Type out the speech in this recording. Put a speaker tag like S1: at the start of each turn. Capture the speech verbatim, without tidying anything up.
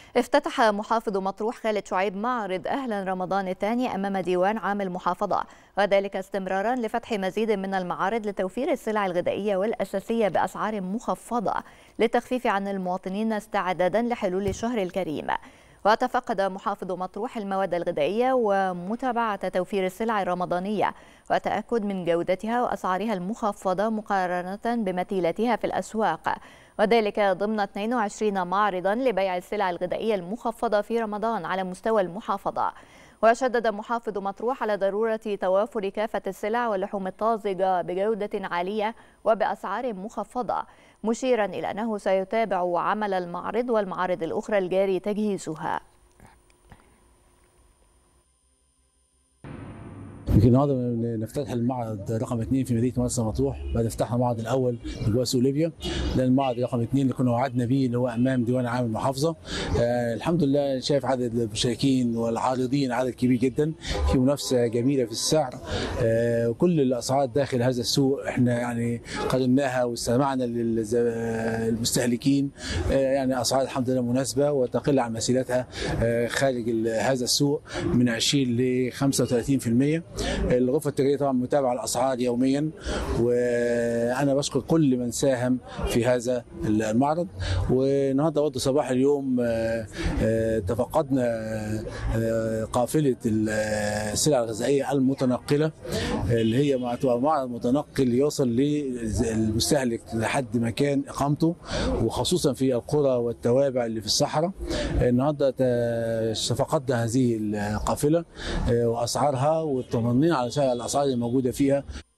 S1: افتتح محافظ مطروح خالد شعيب معرض أهلا رمضان الثاني أمام ديوان عام المحافظة، وذلك استمرارا لفتح مزيد من المعارض لتوفير السلع الغذائية والأساسية بأسعار مخفضة للتخفيف عن المواطنين استعدادا لحلول الشهر الكريم. وتفقد محافظ مطروح المواد الغذائية ومتابعة توفير السلع الرمضانية وتأكد من جودتها وأسعارها المخفضة مقارنة بمثيلتها في الأسواق، وذلك ضمن اثنين وعشرين معرضا لبيع السلع الغذائية المخفضة في رمضان على مستوى المحافظة. وشدد محافظ مطروح على ضرورة توافر كافة السلع واللحوم الطازجة بجودة عالية وبأسعار مخفضة، مشيرا إلى أنه سيتابع عمل المعرض والمعارض الأخرى الجاري تجهيزها.
S2: يمكن النهارده نفتتح المعرض رقم اثنين في مدينه مرسى مطروح بعد افتتاح المعرض الاول جوه سوق ليبيا. ده المعرض رقم اثنين اللي كنا وعدنا بيه اللي هو امام ديوان عام المحافظه. آه الحمد لله شايف عدد المشاركين والعارضين عدد كبير جدا، في منافسه جميله في السعر. آه وكل الاسعار داخل هذا السوق احنا يعني قارناها واستمعنا للمستهلكين. آه يعني اسعار الحمد لله مناسبه وتقل عن مثيلاتها آه خارج هذا السوق من عشرين ل خمسة وثلاثين بالمئة. الغرفه التجاريه طبعا متابعه الاسعار يوميا، وانا بشكر كل من ساهم في هذا المعرض. والنهارده برضه صباح اليوم تفقدنا قافله السلع الغذائيه المتنقله اللي هي معرض متنقل يوصل للمستهلك لحد مكان اقامته، وخصوصا في القرى والتوابع اللي في الصحراء. النهارده تفقدنا هذه القافله واسعارها، واطمئنين على الاسعار الموجوده فيها.